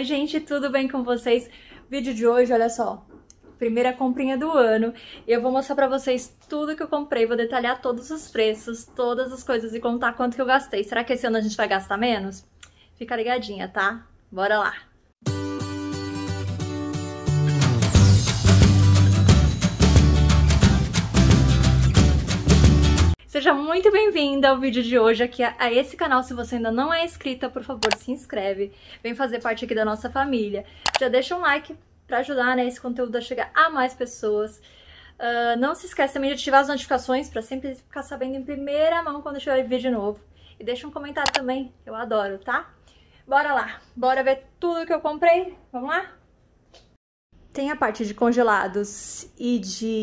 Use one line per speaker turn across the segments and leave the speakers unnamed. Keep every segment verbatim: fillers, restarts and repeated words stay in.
Oi gente, tudo bem com vocês? Vídeo de hoje, olha só, primeira comprinha do ano. E eu vou mostrar pra vocês tudo que eu comprei, vou detalhar todos os preços, todas as coisas e contar quanto que eu gastei. Será que esse ano a gente vai gastar menos? Fica ligadinha, tá? Bora lá! Seja muito bem-vinda ao vídeo de hoje aqui a esse canal. Se você ainda não é inscrita, por favor, se inscreve. Vem fazer parte aqui da nossa família. Já deixa um like para ajudar, né, esse conteúdo a chegar a mais pessoas. Uh, não se esquece também de ativar as notificações para sempre ficar sabendo em primeira mão quando tiver vídeo novo. E deixa um comentário também, eu adoro, tá? Bora lá, bora ver tudo que eu comprei. Vamos lá? Tem a parte de congelados e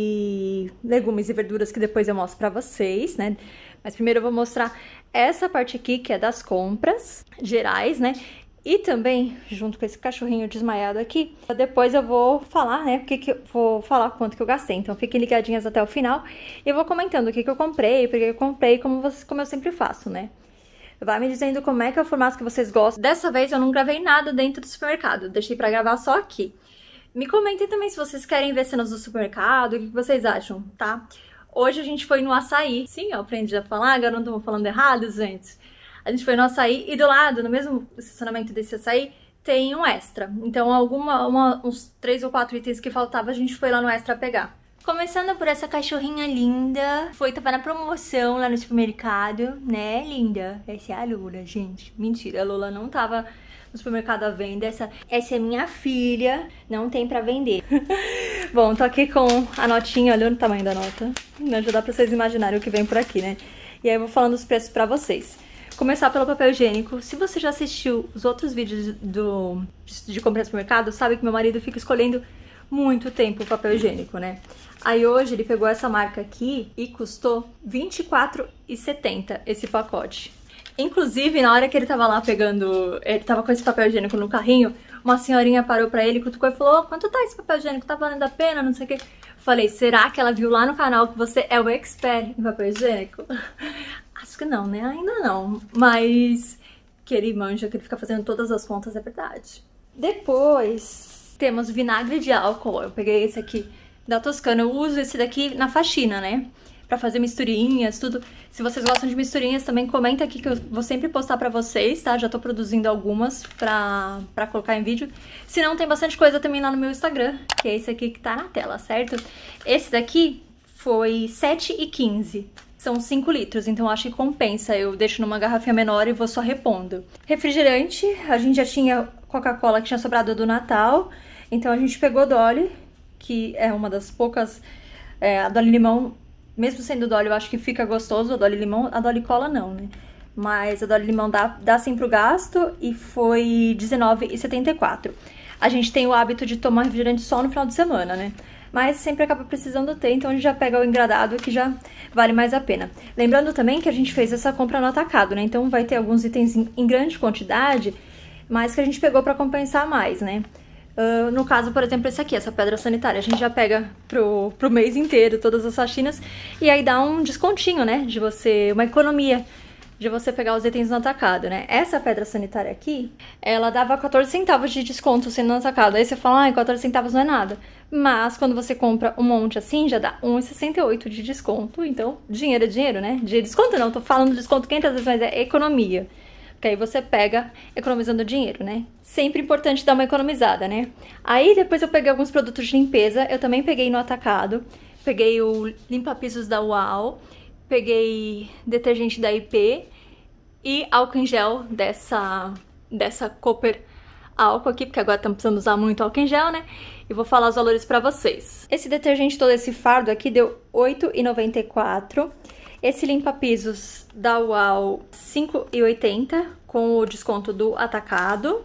de legumes e verduras que depois eu mostro pra vocês, né? Mas primeiro eu vou mostrar essa parte aqui, que é das compras gerais, né? E também, junto com esse cachorrinho desmaiado aqui, depois eu vou falar, né? Porque que eu vou falar quanto que eu gastei. Então fiquem ligadinhas até o final. E eu vou comentando o que que eu comprei, porque eu comprei, como, você, como eu sempre faço, né? Vai me dizendo como é que é o formato que vocês gostam. Dessa vez eu não gravei nada dentro do supermercado, deixei pra gravar só aqui. Me comentem também se vocês querem ver cenas do supermercado, o que vocês acham, tá? Hoje a gente foi no Açaí. Sim, eu aprendi a falar, agora não tô falando errado, gente. A gente foi no Açaí e do lado, no mesmo estacionamento desse Açaí, tem um Extra. Então, alguma, uma, uns três ou quatro itens que faltavam, a gente foi lá no Extra pegar. Começando por essa cachorrinha linda. Foi, tava na promoção lá no supermercado, né, linda? Essa é a Lula, gente. Mentira, a Lula não tava no supermercado à venda. Essa, essa é minha filha, não tem pra vender. Bom, tô aqui com a notinha, olha o tamanho da nota. Não já dá pra vocês imaginarem o que vem por aqui, né? E aí eu vou falando os preços pra vocês. Começar pelo papel higiênico. Se você já assistiu os outros vídeos do, de, de compra no supermercado, sabe que meu marido fica escolhendo muito tempo o papel higiênico, né? Aí hoje ele pegou essa marca aqui e custou vinte e quatro reais e setenta centavos esse pacote. Inclusive, na hora que ele tava lá pegando, ele tava com esse papel higiênico no carrinho, uma senhorinha parou pra ele, cutucou e falou: oh, quanto tá esse papel higiênico? Tá valendo a pena? Não sei o que. Falei, será que ela viu lá no canal que você é o expert em papel higiênico? Acho que não, né? Ainda não. Mas que ele manja, que ele fica fazendo todas as contas, é verdade. Depois temos vinagre de álcool. Eu peguei esse aqui da Toscana. Eu uso esse daqui na faxina, né? Pra fazer misturinhas, tudo. Se vocês gostam de misturinhas, também comenta aqui que eu vou sempre postar pra vocês, tá? Já tô produzindo algumas pra, pra colocar em vídeo. Se não, tem bastante coisa também lá no meu Instagram, que é esse aqui que tá na tela, certo? Esse daqui foi sete reais e quinze centavos. São cinco litros, então acho que compensa. Eu deixo numa garrafinha menor e vou só repondo. Refrigerante, a gente já tinha Coca-Cola que tinha sobrado do Natal. Então a gente pegou Dolly, que é uma das poucas... É, a Dolly Limão... Mesmo sendo Dolly, eu acho que fica gostoso, a Dolly Limão, a Dolly Cola não, né? Mas a Dolly Limão dá, dá sim pro gasto e foi dezenove reais e setenta e quatro centavos. A gente tem o hábito de tomar refrigerante só no final de semana, né? Mas sempre acaba precisando ter, então a gente já pega o engradado que já vale mais a pena. Lembrando também que a gente fez essa compra no atacado, né? Então vai ter alguns itens em, em grande quantidade, mas que a gente pegou pra compensar mais, né? Uh, no caso, por exemplo, esse aqui, essa pedra sanitária, a gente já pega pro, pro mês inteiro, todas as faxinas, e aí dá um descontinho, né, de você, uma economia de você pegar os itens no atacado, né. Essa pedra sanitária aqui, ela dava quatorze centavos de desconto sendo no atacado. Aí você fala, ai, quatorze centavos não é nada. Mas quando você compra um monte assim, já dá um real e sessenta e oito centavos de desconto. Então, dinheiro é dinheiro, né, de desconto não, tô falando desconto quinhentas vezes, mas é economia. Que aí você pega economizando dinheiro, né? Sempre importante dar uma economizada, né? Aí depois eu peguei alguns produtos de limpeza. Eu também peguei no atacado. Peguei o limpa-pisos da Uau. Peguei detergente da I P. E álcool em gel dessa, dessa Cooper álcool aqui. Porque agora estamos precisando usar muito álcool em gel, né? E vou falar os valores pra vocês. Esse detergente, todo esse fardo aqui, deu oito reais e noventa e quatro centavos. Esse limpa-pisos da Uau, cinco reais e oitenta centavos, com o desconto do atacado.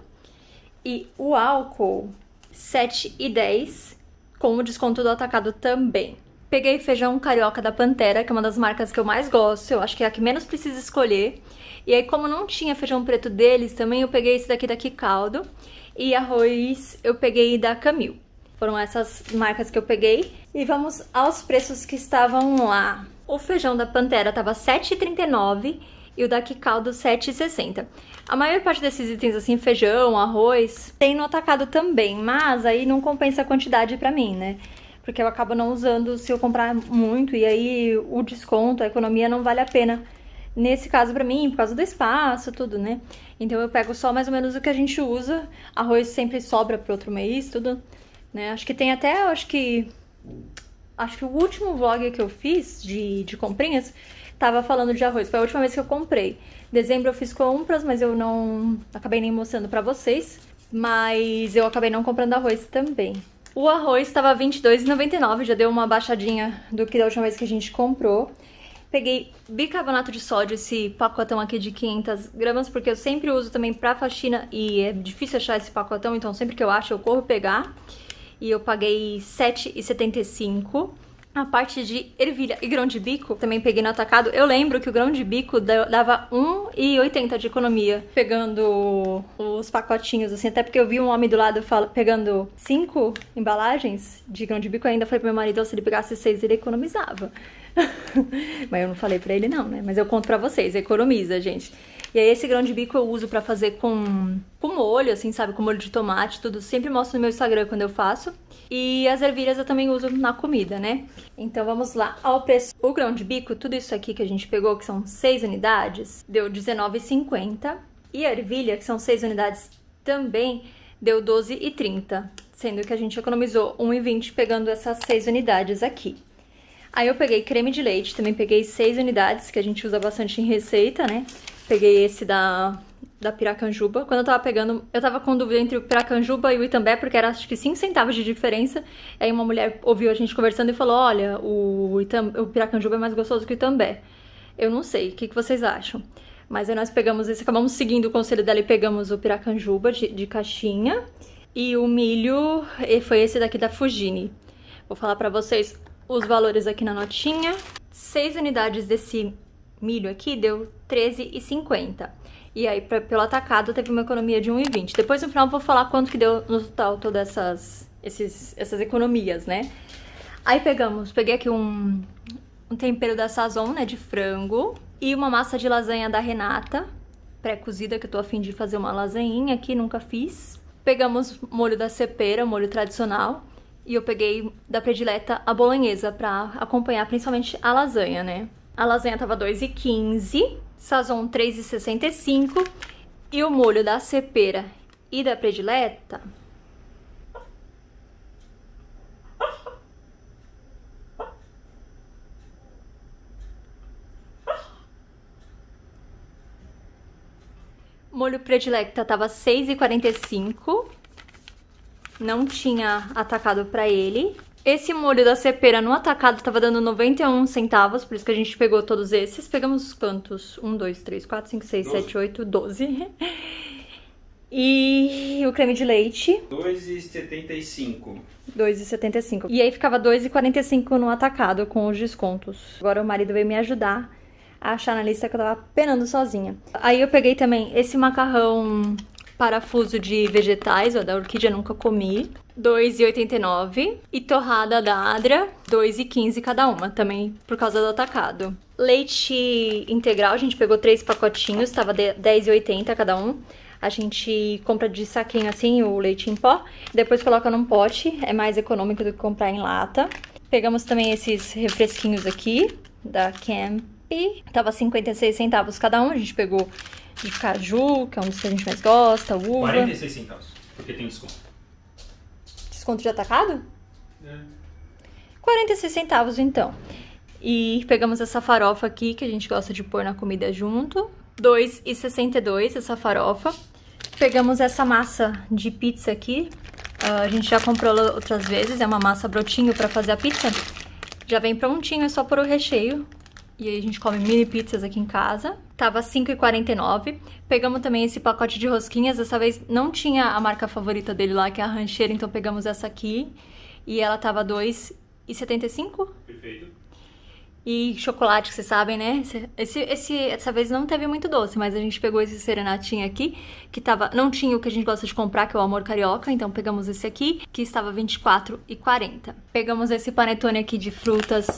E o álcool, sete reais e dez centavos, com o desconto do atacado também. Peguei feijão carioca da Pantera, que é uma das marcas que eu mais gosto. Eu acho que é a que menos precisa escolher. E aí, como não tinha feijão preto deles, também eu peguei esse daqui da Caldo. E arroz eu peguei da Camil. Foram essas marcas que eu peguei. E vamos aos preços que estavam lá. O feijão da Pantera tava sete reais e trinta e nove centavos e o daqui caldo sete reais e sessenta centavos. A maior parte desses itens, assim, feijão, arroz, tem no atacado também, mas aí não compensa a quantidade pra mim, né? Porque eu acabo não usando se eu comprar muito, e aí o desconto, a economia não vale a pena. Nesse caso pra mim, por causa do espaço, tudo, né? Então eu pego só mais ou menos o que a gente usa. Arroz sempre sobra pro outro mês, tudo, né? Acho que tem até, acho que... Acho que o último vlog que eu fiz de, de comprinhas tava falando de arroz. Foi a última vez que eu comprei. Dezembro eu fiz compras, mas eu não... Acabei nem mostrando pra vocês. Mas eu acabei não comprando arroz também. O arroz tava vinte e dois reais e noventa e nove centavos, já deu uma baixadinha do que da última vez que a gente comprou. Peguei bicarbonato de sódio, esse pacotão aqui de quinhentas gramas, porque eu sempre uso também pra faxina e é difícil achar esse pacotão, então sempre que eu acho eu corro pegar. E eu paguei sete reais e setenta e cinco centavos. A parte de ervilha e grão de bico também peguei no atacado. Eu lembro que o grão de bico dava um real e oitenta centavos de economia pegando os pacotinhos, assim. Até porque eu vi um homem do lado fala, pegando cinco embalagens de grão de bico. Eu ainda falei pro meu marido, se ele pegasse seis, ele economizava. Mas eu não falei pra ele não, né? Mas eu conto pra vocês, economiza, gente. E aí esse grão de bico eu uso pra fazer com, com molho, assim, sabe? Com molho de tomate, tudo. Sempre mostro no meu Instagram quando eu faço. E as ervilhas eu também uso na comida, né? Então vamos lá ao preço. O grão de bico, tudo isso aqui que a gente pegou, que são seis unidades, deu dezenove reais e cinquenta centavos. E a ervilha, que são seis unidades também, deu doze reais e trinta centavos. Sendo que a gente economizou um real e vinte centavos pegando essas seis unidades aqui. Aí eu peguei creme de leite, também peguei seis unidades, que a gente usa bastante em receita, né? Peguei esse da, da Piracanjuba. Quando eu tava pegando, eu tava com dúvida entre o Piracanjuba e o Itambé, porque era acho que cinco centavos de diferença. Aí uma mulher ouviu a gente conversando e falou, olha, o, Itam, o Piracanjuba é mais gostoso que o Itambé. Eu não sei, o que, que vocês acham? Mas aí nós pegamos esse, acabamos seguindo o conselho dela e pegamos o Piracanjuba de, de caixinha. E o milho foi esse daqui da Fugini. Vou falar pra vocês os valores aqui na notinha. seis unidades desse milho aqui deu treze reais e cinquenta centavos. E aí, pra, pelo atacado, teve uma economia de um real e vinte centavos. Depois, no final, eu vou falar quanto que deu no total todas essas, esses, essas economias, né? Aí pegamos, peguei aqui um, um tempero da Sazon, né, de frango. E uma massa de lasanha da Renata, pré-cozida, que eu tô a fim de fazer uma lasanhinha aqui, nunca fiz. Pegamos molho da Cepera, molho tradicional. E eu peguei da predileta a bolonhesa pra acompanhar principalmente a lasanha, né? A lasanha tava dois reais e quinze centavos, Sazon três reais e sessenta e cinco centavos e o molho da Cepera e da predileta molho predileta tava seis reais e quarenta e cinco centavos, não tinha atacado pra ele. Esse molho da Cepera no atacado tava dando noventa e um centavos, por isso que a gente pegou todos esses. Pegamos quantos? um, dois, três, quatro, cinco, seis, sete, oito, doze. E o creme de leite.
dois reais e setenta e cinco centavos.
dois reais e setenta e cinco centavos. E aí ficava dois reais e quarenta e cinco centavos no atacado com os descontos. Agora o marido veio me ajudar a achar na lista que eu tava penando sozinha. Aí eu peguei também esse macarrão parafuso de vegetais, ó, da Orquídea nunca comi, dois reais e oitenta e nove centavos. E torrada da Adria, dois reais e quinze centavos cada uma, também por causa do atacado. Leite integral, a gente pegou três pacotinhos, tava dez reais e oitenta centavos cada um. A gente compra de saquinho assim, o leite em pó, depois coloca num pote, é mais econômico do que comprar em lata. Pegamos também esses refresquinhos aqui, da Camp, tava cinquenta e seis centavos cada um, a gente pegou de caju, que é um dos que a gente mais gosta, uva.
quarenta e seis centavos, porque tem desconto.
Desconto de atacado?
É.
quarenta e seis centavos, então. E pegamos essa farofa aqui, que a gente gosta de pôr na comida junto. dois reais e sessenta e dois centavos essa farofa. Pegamos essa massa de pizza aqui. Uh, a gente já comprou outras vezes, é uma massa brotinho pra fazer a pizza. Já vem prontinho, é só pôr o recheio. E aí a gente come mini pizzas aqui em casa. Tava cinco reais e quarenta e nove centavos. Pegamos também esse pacote de rosquinhas. Dessa vez não tinha a marca favorita dele lá, que é a rancheira. Então pegamos essa aqui. E ela tava dois reais e setenta e cinco centavos.
Perfeito.
E chocolate, que vocês sabem, né? Esse, esse, essa vez não teve muito doce, mas a gente pegou esse serenatinho aqui, que tava, não tinha o que a gente gosta de comprar, que é o Amor Carioca. Então pegamos esse aqui, que estava vinte e quatro reais e quarenta centavos. Pegamos esse panetone aqui de frutas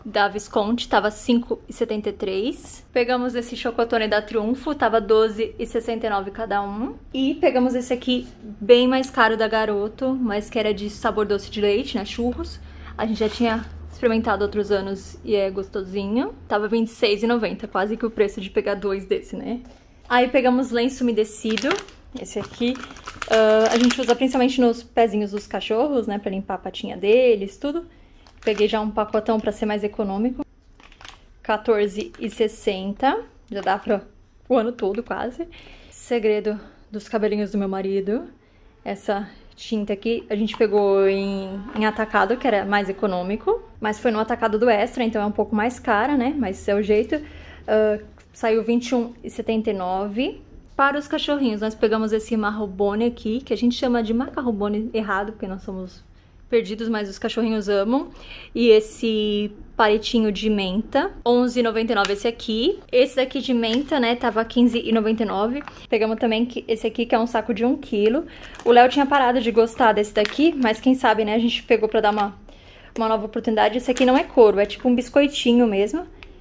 da Visconti, tava cinco e setenta e três. Pegamos esse chocotone da Triunfo, tava doze e sessenta e nove cada um. E pegamos esse aqui, bem mais caro da Garoto, mas que era de sabor doce de leite, né, churros. A gente já tinha experimentado outros anos e é gostosinho. Tava vinte e seis reais e noventa centavos, quase que o preço de pegar dois desse, né? Aí pegamos lenço umedecido, esse aqui. Uh, a gente usa principalmente nos pezinhos dos cachorros, né, pra limpar a patinha deles, tudo. Peguei já um pacotão pra ser mais econômico. quatorze reais e sessenta centavos, já dá pra o ano todo quase. Segredo dos cabelinhos do meu marido. Essa tinta aqui a gente pegou em, em atacado, que era mais econômico. Mas foi no atacado do Extra, então é um pouco mais cara, né, mas é o jeito. Uh, saiu vinte e um reais e setenta e nove centavos. Para os cachorrinhos, nós pegamos esse Marrobone aqui, que a gente chama de Macarrobone errado, porque nós somos perdidos, mas os cachorrinhos amam. E esse palitinho de menta, onze reais e noventa e nove centavos esse aqui. Esse daqui de menta, né, tava quinze reais e noventa e nove centavos. Pegamos também esse aqui, que é um saco de um quilo. O Léo tinha parado de gostar desse daqui, mas quem sabe, né, a gente pegou pra dar uma, uma nova oportunidade. Esse aqui não é couro, é tipo um biscoitinho mesmo.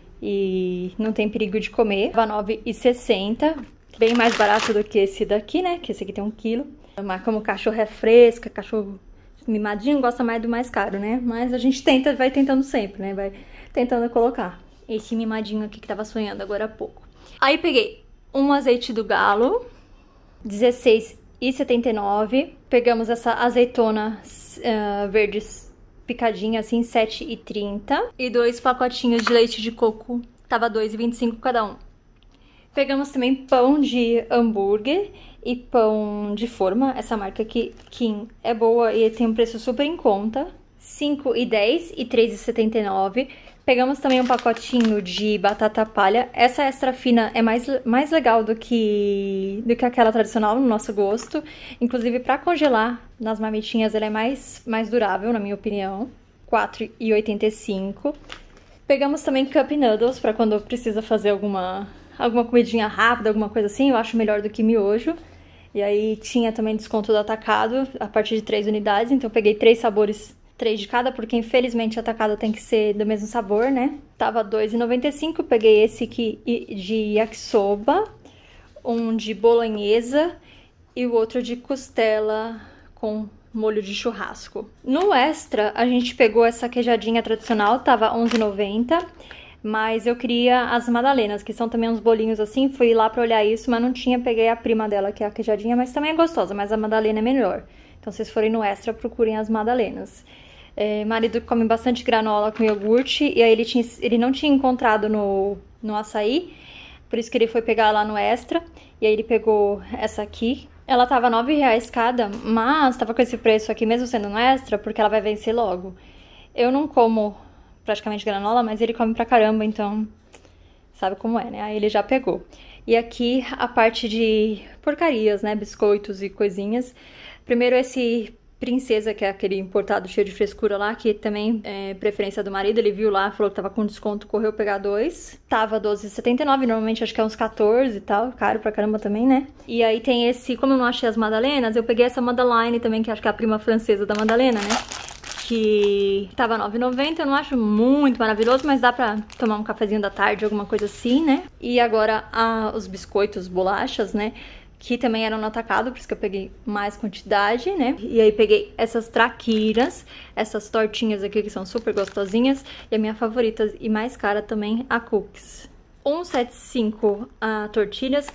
E não tem perigo de comer. Tava nove reais e sessenta centavos. Bem mais barato do que esse daqui, né? Que esse aqui tem um quilo. Mas como o cachorro é fresca, cachorro mimadinho, gosta mais do mais caro, né? Mas a gente tenta, vai tentando sempre, né? Vai tentando colocar. Esse mimadinho aqui que tava sonhando agora há pouco. Aí peguei um azeite do galo, dezesseis reais e setenta e nove centavos. Pegamos essa azeitona uh, verde picadinha, assim, sete reais e trinta centavos. E dois pacotinhos de leite de coco, tava dois reais e vinte e cinco centavos cada um. Pegamos também pão de hambúrguer e pão de forma. Essa marca aqui, Kim, é boa e tem um preço super em conta. cinco reais e dez centavos e três reais e setenta e nove centavos. Pegamos também um pacotinho de batata palha. Essa extra fina é mais, mais legal do que, do que aquela tradicional, no nosso gosto. Inclusive, para congelar nas marmitinhas, ela é mais, mais durável, na minha opinião. quatro reais e oitenta e cinco centavos. Pegamos também Cup Noodles, para quando precisa fazer alguma... alguma comidinha rápida, alguma coisa assim, eu acho melhor do que miojo. E aí tinha também desconto do atacado, a partir de três unidades, então eu peguei três sabores, três de cada, porque infelizmente o atacado tem que ser do mesmo sabor, né? Tava dois reais e noventa e cinco centavos, peguei esse aqui de yakisoba, um de bolonhesa e o outro de costela com molho de churrasco. No extra, a gente pegou essa queijadinha tradicional, tava onze reais e noventa centavos. Mas eu queria as madalenas, que são também uns bolinhos assim. Fui lá pra olhar isso, mas não tinha. Peguei a prima dela, que é a queijadinha, mas também é gostosa. Mas a madalena é melhor. Então, se vocês forem no extra, procurem as madalenas. É, marido come bastante granola com iogurte. E aí ele, tinha, ele não tinha encontrado no, no açaí. Por isso que ele foi pegar lá no extra. E aí ele pegou essa aqui. Ela tava nove reais cada, mas tava com esse preço aqui, mesmo sendo no extra, porque ela vai vencer logo. Eu não como... praticamente granola, mas ele come pra caramba, então sabe como é, né? Aí ele já pegou. E aqui a parte de porcarias, né? Biscoitos e coisinhas. Primeiro esse Princesa, que é aquele importado cheio de frescura lá, que também é preferência do marido. Ele viu lá, falou que tava com desconto, correu pegar dois. Tava doze reais e setenta e nove centavos, normalmente acho que é uns quatorze e tal, caro pra caramba também, né? E aí tem esse, como eu não achei as madalenas, eu peguei essa Madeleine também, que acho que é a prima francesa da Madalena, né? Que tava nove reais e noventa centavos, eu não acho muito maravilhoso, mas dá pra tomar um cafezinho da tarde, alguma coisa assim, né? E agora a, os biscoitos, bolachas, né? Que também eram no atacado, por isso que eu peguei mais quantidade, né? E aí peguei essas traquiras, essas tortinhas aqui que são super gostosinhas. E a minha favorita e mais cara também, a Cookies. um real e setenta e cinco centavos a tortilhas,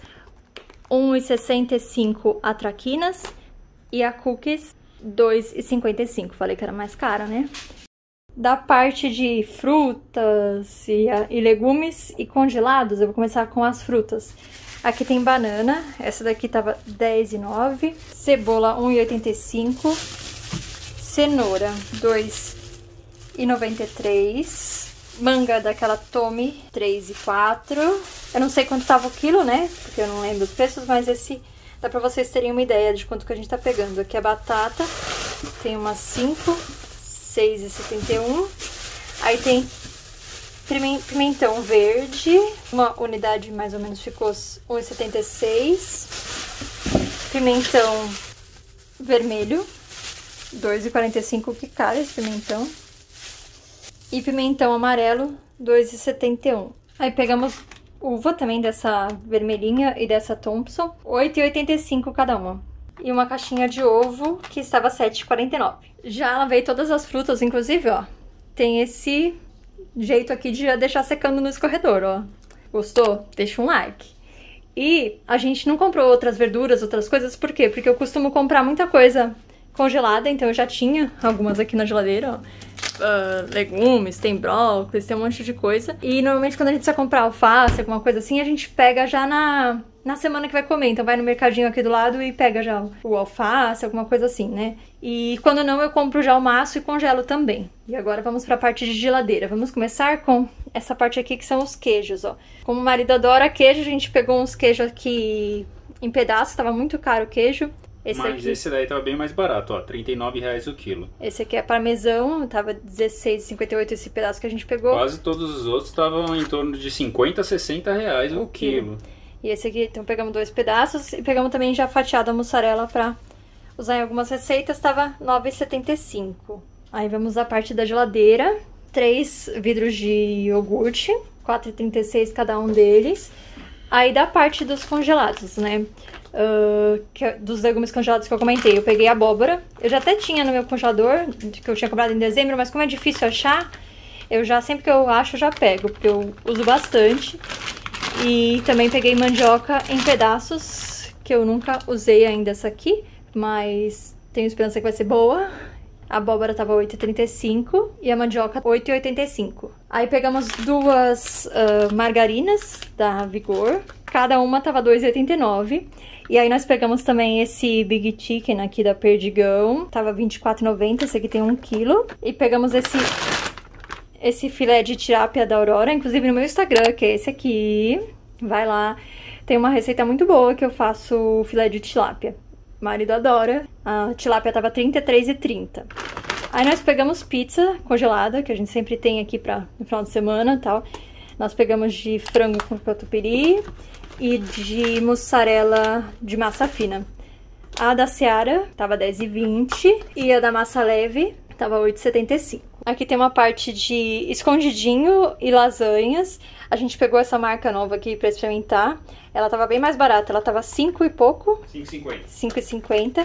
um real e sessenta e cinco centavos a traquinas e a Cookies dois reais e cinquenta e cinco centavos. Falei que era mais cara, né? Da parte de frutas e, e legumes e congelados, eu vou começar com as frutas. Aqui tem banana, essa daqui tava dez reais e nove centavos. Cebola, um real e oitenta e cinco centavos. Cenoura, dois reais e noventa e três centavos. Manga daquela Tommy, três reais e quatro centavos. Eu não sei quanto tava o quilo, né? Porque eu não lembro os preços, mas esse dá pra vocês terem uma ideia de quanto que a gente tá pegando. Aqui a batata, tem umas cinco, seis reais e setenta e um centavos. Aí tem pimentão verde, uma unidade mais ou menos ficou um real e setenta e seis centavos. Pimentão vermelho, dois reais e quarenta e cinco centavos, que caro esse pimentão. E pimentão amarelo, dois reais e setenta e um centavos. Aí pegamos uva também dessa vermelhinha e dessa Thompson, oito reais e oitenta e cinco centavos cada uma. E uma caixinha de ovo que estava sete reais e quarenta e nove centavos. Já lavei todas as frutas, inclusive, ó. Tem esse jeito aqui de já deixar secando no escorredor, ó. Gostou? Deixa um like. E a gente não comprou outras verduras, outras coisas, por quê? Porque eu costumo comprar muita coisa congelada, então eu já tinha algumas aqui na geladeira, ó. Uh, legumes, tem brócolis, tem um monte de coisa. E normalmente quando a gente precisa comprar alface, alguma coisa assim, a gente pega já na, na semana que vai comer. Então vai no mercadinho aqui do lado e pega já o, o alface, alguma coisa assim, né? E quando não, eu compro já o maço e congelo também. E agora vamos pra parte de geladeira. Vamos começar com essa parte aqui que são os queijos, ó. Como o marido adora queijo, a gente pegou uns queijos aqui em pedaços, tava muito caro o queijo. Esse
Mas
aqui,
esse daí tava bem mais barato, ó, trinta e nove reais o quilo.
Esse aqui é parmesão, tava dezesseis reais e cinquenta e oito centavos esse pedaço que a gente pegou.
Quase todos os outros estavam em torno de cinquenta, sessenta reais o, o quilo. quilo.
E esse aqui, então pegamos dois pedaços e pegamos também já fatiado a mussarela pra usar em algumas receitas, tava nove reais e setenta e cinco centavos. Aí vamos à parte da geladeira, três vidros de iogurte, quatro reais e trinta e seis centavos cada um deles. Aí da parte dos congelados, né? Uh, que, dos legumes congelados que eu comentei, eu peguei abóbora. Eu já até tinha no meu congelador, que eu tinha comprado em dezembro, mas como é difícil achar, eu já, sempre que eu acho, eu já pego, porque eu uso bastante. E também peguei mandioca em pedaços, que eu nunca usei ainda essa aqui, mas tenho esperança que vai ser boa. A abóbora tava oito reais e trinta e cinco centavos e a mandioca oito reais e oitenta e cinco centavos. Aí pegamos duas uh, margarinas da Vigor, cada uma tava dois reais e oitenta e nove centavos. E aí nós pegamos também esse Big Chicken aqui da Perdigão, tava vinte e quatro reais e noventa centavos, esse aqui tem um quilo. E pegamos esse, esse filé de tilápia da Aurora, inclusive no meu Instagram, que é esse aqui. Vai lá, tem uma receita muito boa que eu faço filé de tilápia. O marido adora. A tilápia tava trinta e três reais e trinta centavos. Aí nós pegamos pizza congelada, que a gente sempre tem aqui pra, no final de semana e tal. Nós pegamos de frango com catupiry e de mussarela de massa fina. A da Seara tava dez reais e vinte centavos e a da massa leve tava oito reais e setenta e cinco centavos. Aqui tem uma parte de escondidinho e lasanhas. A gente pegou essa marca nova aqui pra experimentar. Ela tava bem mais barata, ela tava cinco e pouco.
cinco e cinquenta.
cinco e cinquenta.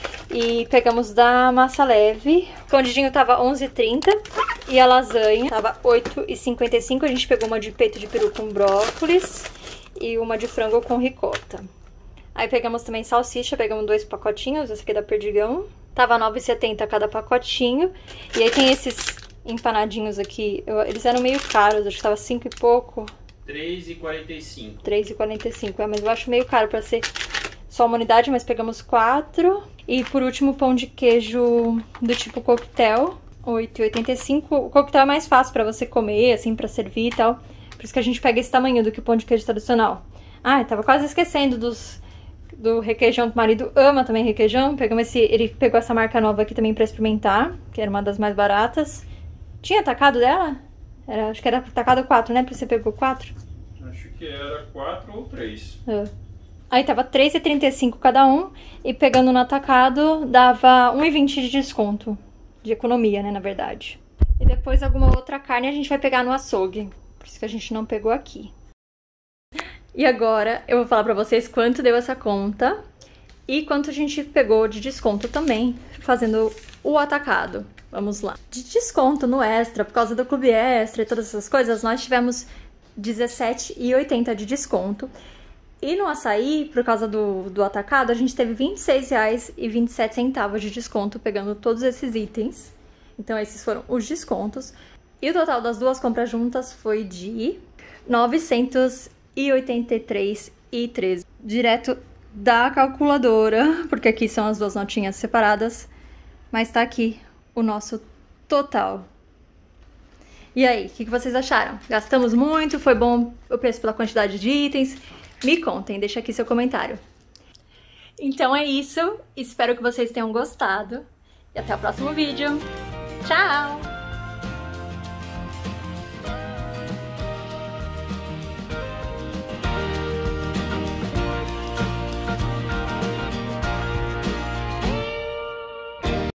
E pegamos da massa leve. O escondidinho tava onze reais e trinta centavos. E a lasanha tava oito reais e cinquenta e cinco centavos. A gente pegou uma de peito de peru com brócolis e uma de frango com ricota. Aí pegamos também salsicha, pegamos dois pacotinhos, esse aqui é da Perdigão. Tava nove reais e setenta centavos cada pacotinho. E aí tem esses empanadinhos aqui, eu, eles eram meio caros, acho que tava cinco e pouco.
três reais e quarenta e cinco.
três reais e quarenta e cinco, é, mas eu acho meio caro pra ser só uma unidade, mas pegamos quatro. E por último, pão de queijo do tipo coquetel, oito reais e oitenta e cinco centavos. O coquetel é mais fácil pra você comer, assim, pra servir e tal. Por isso que a gente pega esse tamanho do que o pão de queijo tradicional. Ah, eu tava quase esquecendo dos... do requeijão, que o marido ama também requeijão. Pegamos esse, ele pegou essa marca nova aqui também pra experimentar, que era uma das mais baratas. Tinha atacado dela? Era, acho que era atacado quatro, né? Porque você pegou quatro?
Acho que era quatro ou três.
É. Aí tava três reais e trinta e cinco centavos cada um, e pegando no atacado dava um real e vinte centavos de desconto. De economia, né, na verdade. E depois alguma outra carne a gente vai pegar no açougue. Por isso que a gente não pegou aqui. E agora eu vou falar pra vocês quanto deu essa conta e quanto a gente pegou de desconto também, fazendo o atacado. Vamos lá. De desconto no Extra, por causa do Clube Extra e todas essas coisas, nós tivemos dezessete reais e oitenta centavos de desconto. E no açaí, por causa do, do atacado, a gente teve vinte e seis reais e vinte e sete centavos de desconto, pegando todos esses itens. Então esses foram os descontos. E o total das duas compras juntas foi de novecentos e oitenta e três reais e treze centavos. Direto da calculadora, porque aqui são as duas notinhas separadas, mas tá aqui o nosso total. E aí, o que, que vocês acharam? Gastamos muito? Foi bom o preço pela quantidade de itens? Me contem, deixa aqui seu comentário. Então é isso, espero que vocês tenham gostado e até o próximo vídeo. Tchau!